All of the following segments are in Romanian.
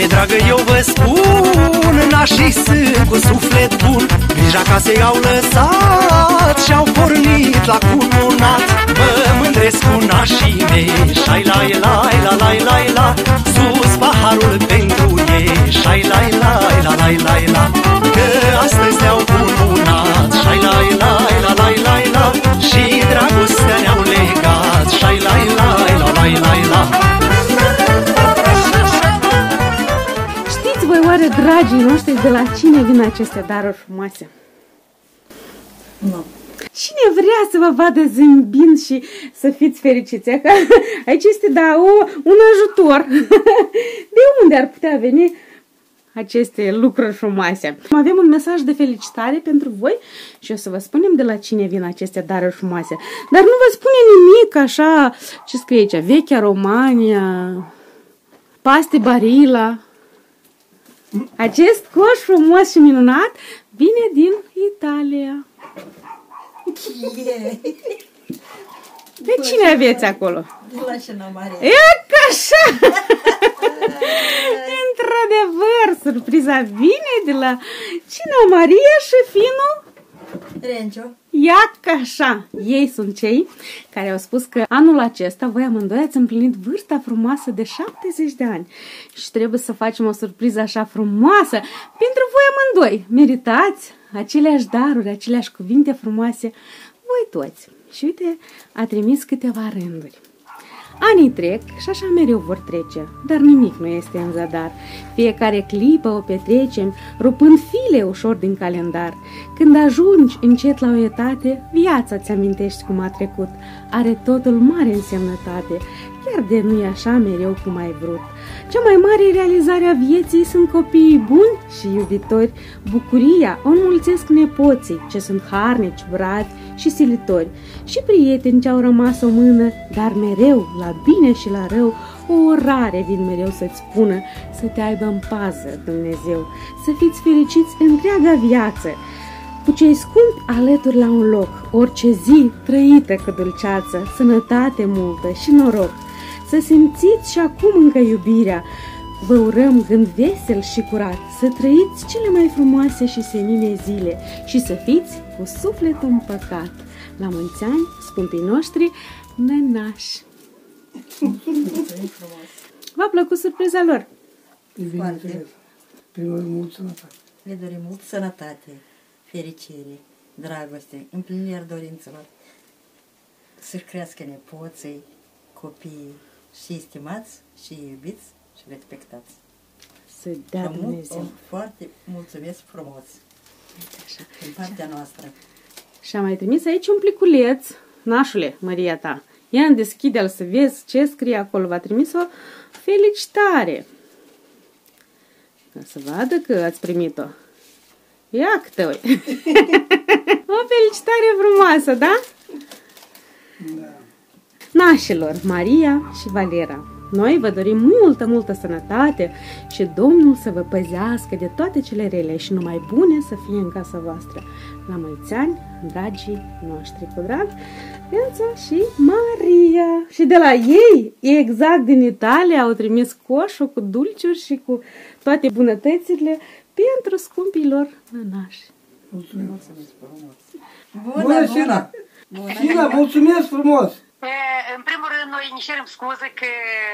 dragă, eu vă spun, nașii sunt cu suflet bun. Grija casei au lăsat și-au pornit la cununat. Mă mândresc cu nașii mei, șai-lai-lai-la-lai-lai-la. Sus paharul pentru ei, șai-lai-lai-la-lai-lai-la. Că astăzi ne-au cununat, șai-lai-lai-la-lai-lai-la. Și dragostea ne-au legat, șai-lai-lai-la-lai-lai-la. Știți voi oare, dragii noștri, de la cine vin aceste daruri frumoase? Nu. Cine vrea să vă vadă zâmbind și să fiți fericiți? Aici este, da, un ajutor. De unde ar putea veni aceste lucruri frumoase? Avem un mesaj de felicitare pentru voi și o să vă spunem de la cine vin aceste daruri frumoase. Dar nu vă spune nimic așa, ce scrie aici, Vechea România, Paste Barilla. Acest coș frumos și minunat vine din Italia. De cine aveți acolo? De la Cina Maria. E că așa! Într-adevăr, surpriza vine de la Cina Maria și finul Rencio. ia că așa. Ei sunt cei care au spus că anul acesta voi amândoi ați împlinit vârsta frumoasă de 70 de ani. Și trebuie să facem o surpriză așa frumoasă pentru voi amândoi. Meritați aceleași daruri, aceleași cuvinte frumoase, voi toți. Și uite, a trimis câteva rânduri. Anii trec și așa mereu vor trece, dar nimic nu este în zadar. Fiecare clipă o petrecem, rupând file ușor din calendar. Când ajungi încet la o etate, viața ți amintești cum a trecut. Are totul mare însemnătate, chiar de nu-i așa mereu cum ai vrut. Cea mai mare realizare a vieții sunt copiii buni și iubitori. Bucuria o înmulțesc nepoții, ce sunt harnici, bravi și silitori. Și prieteni ce au rămas o mână, dar mereu, la bine și la rău, o rare vin mereu să-ți spună să te aibă în pază, Dumnezeu, să fiți fericiți întreaga viață, cu cei scumpi alături la un loc, orice zi trăită cu dulceață, sănătate multă și noroc. Să simțiți și acum încă iubirea, vă urăm gând vesel și curat, să trăiți cele mai frumoase și senine zile și să fiți cu sufletul împăcat. La mulți ani, scumpii noștri nănași! V-a plăcut surpriza lor? Foarte. Primul mult sănătate. Le dorim mult sănătate, fericire, dragoste, împlinirea dorințelor. Să-și crească nepoții, copiii și stimați și iubiți și respectați. Să dea Și Dumnezeu. foarte mulțumesc frumos din partea noastră. Și am mai trimis aici un pliculeț. Nașule, Maria ta, ia deschide-l să vezi ce scrie acolo. V-a trimis o felicitare. Ca să vadă că ați primit-o. Ia câte oi. O felicitare frumoasă, da? Da. Nașilor, Maria și Valera, noi vă dorim multă, multă sănătate și Domnul să vă păzească de toate cele rele și numai bune să fie în casa voastră. La mulți ani, dragii noștri, cu drag, Ența și Maria. Și de la ei, exact din Italia, au trimis coșul cu dulciuri și cu toate bunătățile pentru scumpii lor nănași. Mulțumesc. Bună, Sina! Sina, mulțumesc frumos! În primul rând, noi ne cerem scuze că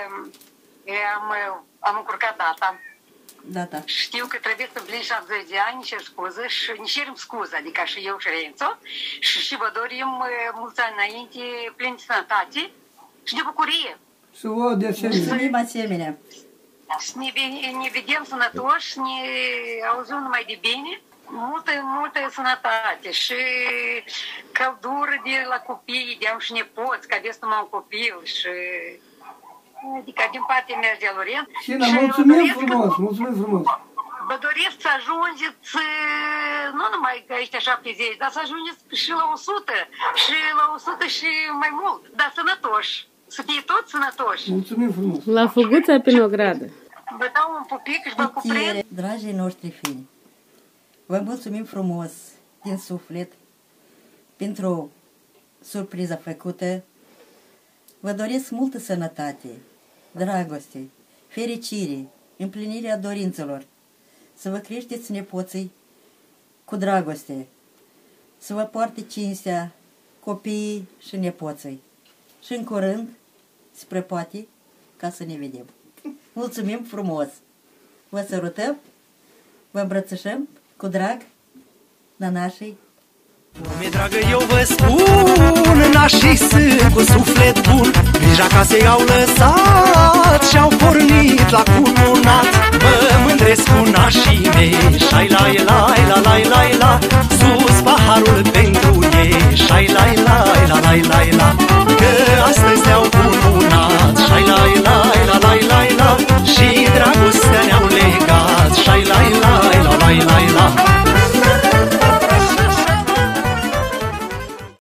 am încurcat data. Data. Știu că trebuie să împlim 70 de ani, ne cer scuze și ne cerem scuze, adică și eu și Renzo. Și vă dorim mulți ani înainte, plini de sănătate și de bucurie. Și o de asemenea. Mulțumim asemenea. Să ne vedem sănătoși, ne auzim numai de bine. Multă sănătate și căldură de la copii, de-am și nepoți, că aveți numai un copil și... Adică din partea mea de Loren. Sina, mulțumim frumos, mulțumim frumos. Vă doresc să ajungeți, nu numai că ești 70, dar să ajungeți și la 100, și la 100 și mai mult, dar sănătoși. Să fie toți sănătoși. Mulțumim frumos. La Făguța Pinogradă. Vă dau un pupic și vă cuprind. Dragii noștri fini, vă mulțumim frumos din suflet pentru surpriza făcută. Vă doresc multă sănătate, dragoste, fericire împlinirea dorințelor, să vă creșteți nepoții cu dragoste, să vă poarte cinstea copiii și nepoții. Și în curând, spre poate, ca să ne vedem. Mulțumim frumos! Vă sărutăm, vă îmbrățișăm cu drag, nanașii. Mi-e dragă, eu vă spun, nașii sunt cu suflet bun. Grija casei au lăsat și-au pornit la cununat. Mă mândresc cu nașii mei, șai-lai-lai-la-lai-lai-la. Sus paharul pentru ei, șai-lai-lai-la-lai-lai-la.